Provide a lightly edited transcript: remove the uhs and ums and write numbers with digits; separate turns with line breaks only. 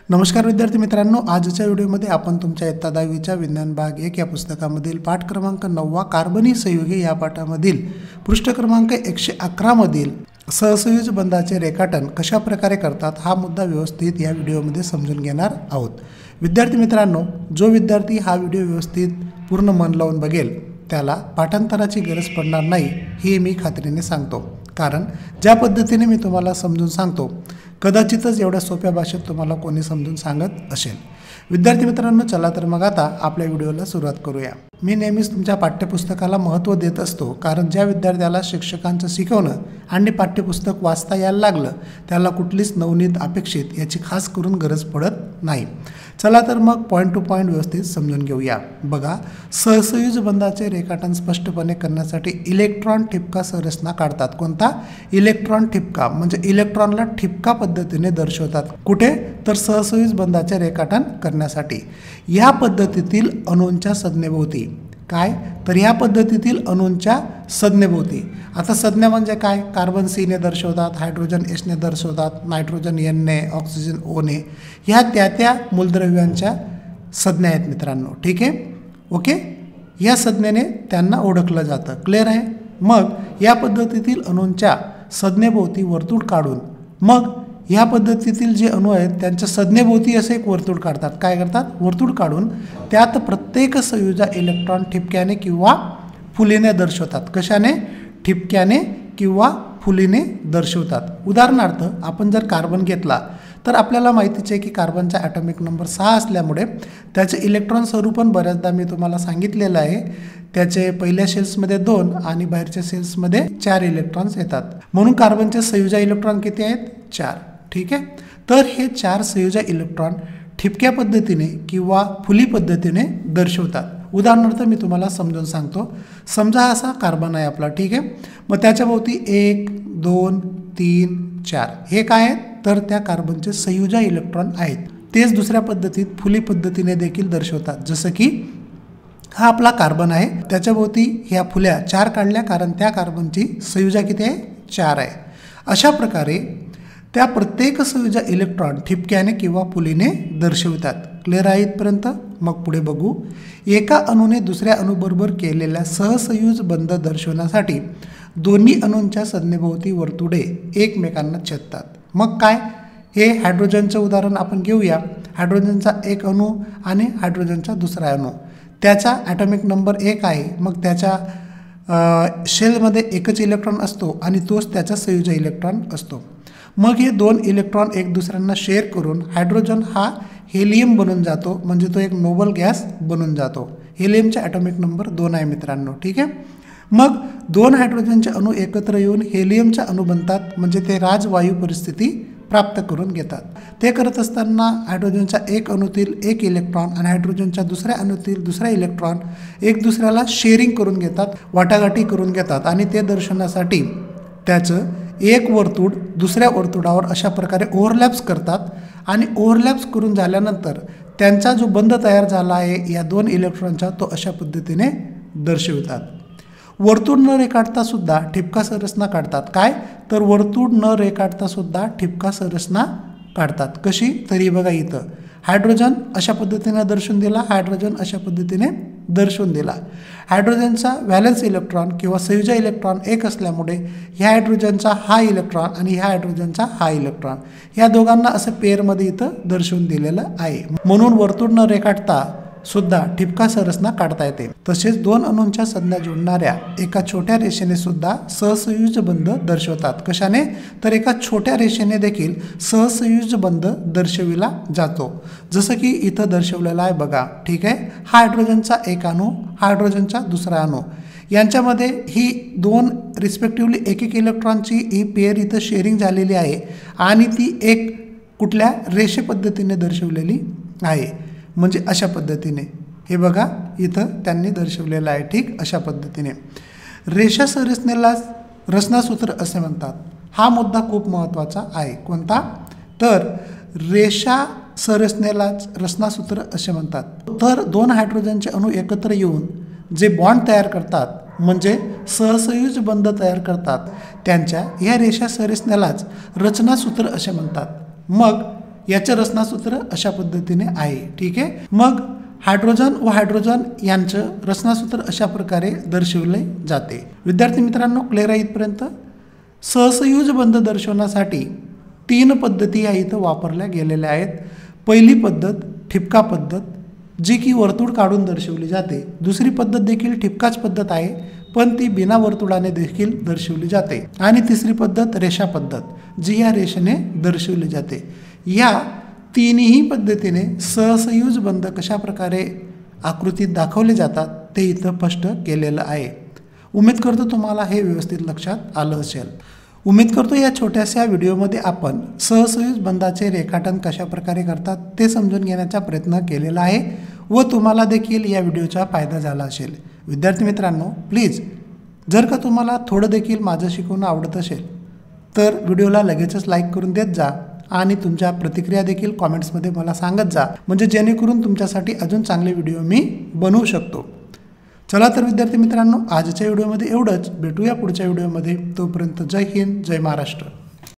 नमस्कार विद्यार्थी मित्रांनो, आजच्या व्हिडिओमध्ये आपण तुमच्या इयत्ता 10वीच्या विज्ञान भाग 1 या पुस्तकामधील पाठ क्रमांक 9 कार्बनी संयुगे या पाठामधील पृष्ठ क्रमांक 111 मधील सहसंयोज बंधाचे रेखाटन कशा प्रकारे करतात हा मुद्दा व्यवस्थित या व्हिडिओमध्ये समजून घेणार आहोत। विद्यार्थी मित्रांनो, जो विद्यार्थी हा व्हिडिओ व्यवस्थित पूर्ण मन लावून बघेल त्याला पाठांतराची गरज पडणार नाही हे मी खात्रीने सांगतो, कारण ज्या पद्धतीने मी तुम्हाला समजून सांगतो कदाचितच एवढ्या सोप्या भाषेत तुम्हाला कोणी समजून सांगत असेल। विद्यार्थी मित्रांनो, चला तर मग आता आपल्या व्हिडिओला सुरुवात करूया। मी नेहमीच तुमच्या पाठ्यपुस्तकाला महत्त्व देत असतो, कारण ज्या विद्यार्थ्याला शिक्षकांचं शिकवणं आणि पाठ्यपुस्तक वाचता यायला लागलं त्याला कुठलीच नवनीत अपेक्षित याची खास करून गरज पडत नाही। चला तर मग पॉईंट टू पॉईंट व्यवस्थित समजून घेऊया। बघा, सहसंयोज बंधाचे रेखाटन स्पष्टपणे करण्यासाठी इलेक्ट्रॉन ठिपका संरचना काढतात। कोणता? इलेक्ट्रॉन ठिपका, म्हणजे इलेक्ट्रॉनला ठिपका पद्धतीने दर्शवतात। कुठे? तर सहसंयोज बंधाचे रेखाटन करण्यासाठी। या पद्धतीतील अणूंच्या संज्ञेभोवती काय? तर या पद्धतीतील अणूंच्या संज्ञेभोवती। आता संज्ञा म्हणजे काय? कार्बन सी ने दर्शवतात, हायड्रोजन एच ने दर्शवतात, नायट्रोजन एन ने, ऑक्सिजन ओ ने, ह्या त्या मूलद्रव्यांच्या संज्ञा आहेत मित्रांनो। ठीक आहे, ओके। या संज्ञेने त्यांना ओळखलं जातं। क्लिअर आहे? मग या पद्धतीतील अणूंच्या संज्ञेभोवती वर्तुळ काढून मग या पद्धतीतील जे अणू आहेत त्यांच्या संज्ञेभोवती असे एक वर्तुळ काढतात। काय करतात? वर्तुळ काढून त्यात प्रत्येक संयोजा इलेक्ट्रॉन ठिपक्याने किंवा फुलीने दर्शवतात। कशाने? ठिपक्याने किंवा फुलीने दर्शवतात। उदाहरणार्थ आपण जर कार्बन घेतला तर आपल्याला माहितीच आहे की कार्बनचा ॲटॉमिक नंबर 6 असल्यामुळे त्याचे इलेक्ट्रॉन स्वरूपण बऱ्याचदा मी तुम्हाला सांगितलेलं आहे, त्याचे पहिल्या शेल्समध्ये 2 आणि बाहेरच्या शेल्समध्ये 4 इलेक्ट्रॉन्स येतात। म्हणून कार्बनचे संयोजा इलेक्ट्रॉन किती आहेत? 4। ठीक आहे, तर हे 4 संयोजा इलेक्ट्रॉन ठिपक्या पद्धतीने किंवा फुली पद्धतीने दर्शवतात। उदाहरणार्थ मी तुम्हाला समजून सांगतो। समजा असा कार्बन आहे आपला, ठीक आहे। मग त्याच्या भोवती 1 2 3 4 हे काय आहेत? तर त्या कार्बनचे संयोजा इलेक्ट्रॉन आहेत। तेच दुसऱ्या पद्धतीत फुली पद्धतीने देखील दर्शवतात। जसं की हा आपला कार्बन आहे, त्याच्या भोवती ह्या फुल्या 4 काढल्या, कारण त्या कार्बनची संयोजा किती आहे? 4 आहे। अशा प्रकारे त्या प्रत्येक संयोजा इलेक्ट्रॉन ठिपक्याने किंवा फुलीने दर्शवतात। क्लिअर आहे इथपर्यंत? मग पुढे बघू। एका अणूने दुसऱ्या अणूबरोबर केलेल्या सहसंयोज बंध दर्शवण्यासाठी दोन्ही अणूंच्या संज्ञेभोवती वर्तुळे एकमेकांना छेदतात। मग काय? हे हायड्रोजनचं उदाहरण आपण घेऊया। हायड्रोजनचा एक अणू आणि हायड्रोजनचा दुसरा अणू, त्याचा ॲटॉमिक नंबर 1 आहे। मग त्याच्या शेलमध्ये एकच इलेक्ट्रॉन असतो आणि तोच त्याचा संयोजा इलेक्ट्रॉन असतो। मग हे 2 इलेक्ट्रॉन एक दुसऱ्यांना शेअर करून हायड्रोजन हा हेलियम बनून जातो, म्हणजे तो एक नोबल गॅस बनून जातो। हेलियमचा ॲटॉमिक नंबर 2 आहे मित्रांनो। ठीक आहे, मग 2 हायड्रोजनचे अणू एकत्र येऊन हेलियमचा अणू बनतात, म्हणजे ते राजवायू परिस्थिती प्राप्त करून घेतात। ते करत असताना हायड्रोजनच्या एक अणूतील एक इलेक्ट्रॉन आणि हायड्रोजनच्या दुसऱ्या अणूतील दुसरा इलेक्ट्रॉन एक दुसऱ्याला शेअरिंग करून घेतात, वाटाघाटी करून घेतात, आणि ते दर्शवण्यासाठी त्याचं एक वर्तुळ दुसऱ्या वर्तुळावर अशा प्रकारे ओव्हरलॅप्स करतात, आणि ओव्हरलॅप्स करून झाल्यानंतर त्यांचा जो बंध तयार झाला आहे या 2 इलेक्ट्रॉनचा, तो अशा पद्धतीने दर्शवतात। वर्तुळ न रेखाटता सुद्धा ठिपका संरचना काढतात। काय? तर वर्तुळ न रेखाटता सुद्धा ठिपका संरचना काढतात। कशी? तरी बघा, इथं हायड्रोजन अशा पद्धतीने दर्शवून दिला, हायड्रोजन अशा पद्धतीने दर्शवून दिला। हायड्रोजनचा व्हॅलेन्स इलेक्ट्रॉन किंवा संयोजा इलेक्ट्रॉन एक असल्यामुळे ह्या हायड्रोजनचा हा इलेक्ट्रॉन आणि ह्या हायड्रोजनचा हा इलेक्ट्रॉन, या दोघांना असं पेअरमध्ये इथं दर्शवून दिलेलं आहे। म्हणून वर्तुळ न रेखाटता सुद्धा ठिपका संरचना काढता येते। तसेच 2 अणूंच्या संज्ञा जोडणाऱ्या एका छोट्या रेषेने सुद्धा सहसंयोज बंध दर्शवतात। कशाने? तर एका छोट्या रेषेने देखील सहसंयोज बंध दर्शविला जातो, जसं की इथं दर्शवलेला आहे बघा। ठीक आहे, हायड्रोजनचा एक अणू, हायड्रोजनचा दुसरा अणू, यांच्यामध्ये ही 2 रिस्पेक्टिव्हली एक इलेक्ट्रॉनची ही पेअर इथं शेअरिंग झालेली आहे, आणि ती एक कुठल्या रेषे पद्धतीने दर्शवलेली आहे, म्हणजे अशा पद्धतीने हे बघा इथं त्यांनी दर्शवलेलं आहे। ठीक, अशा पद्धतीने रेषा संरचनेला रचनासूत्र असे म्हणतात। हा मुद्दा खूप महत्त्वाचा आहे। कोणता? तर रेषा संरचनेलाच रचनासूत्र असे म्हणतात। तर 2 हायड्रोजनचे अणू एकत्र येऊन जे बॉन्ड तयार करतात, म्हणजे सहसंयोज बंध तयार करतात, त्यांच्या या रेषा संरचनेलाच रचनासूत्र असे म्हणतात। मग याचं रचनासूत्र अशा पद्धतीने आहे. ठीक आहे. मग हायड्रोजन व हायड्रोजन यांचं रचनासूत्र अशा प्रकारे दर्शवले जाते. विद्यार्थी मित्रांनो, क्लिअर आहे इथपर्यंत? सहसंयोज बंध दर्शवण्यासाठी 3 पद्धती या इथं वापरल्या गेलेल्या आहेत. पहिली पद्धत ठिपका पद्धत, जी की वर्तुळ काढून दर्शवली जाते. दुसरी पद्धत देखील ठिपकाच पद्धत आहे, पण ती बिना वर्तुळाने देखील दर्शवली जाते. आणि तिसरी पद्धत रेषा पद्धत, जी या रेषेने दर्शवली जाते. या तिन्ही पद्धतीने सहसंयोज बंध कशा प्रकारे आकृतीत दाखवले जातात ते इथं स्पष्ट केलेलं आहे. उमेद करतो तुम्हाला हे व्यवस्थित लक्षात आलं असेल. उमेद करतो या छोट्याशा व्हिडिओमध्ये आपण सहसंयोज बंधाचे रेखाटन कशा प्रकारे करतात ते समजून घेण्याचा प्रयत्न केलेला आहे व तुम्हाला देखील या व्हिडिओचा फायदा झाला असेल. विद्यार्थी मित्रांनो, प्लीज जर का तुम्हाला थोडं देखील माझं शिकवणं आवडत असेल तर व्हिडिओला लगेचच लाईक करून देत जा आणि तुमच्या प्रतिक्रिया देखील कॉमेंट्समध्ये मला सांगत जा, म्हणजे जेणेकरून तुमच्यासाठी अजून चांगले व्हिडिओ मी बनवू शकतो. चला तर विद्यार्थी मित्रांनो, आजच्या व्हिडिओमध्ये एवढंच. भेटूया पुढच्या व्हिडिओमध्ये. तोपर्यंत जय हिंद, जय महाराष्ट्र.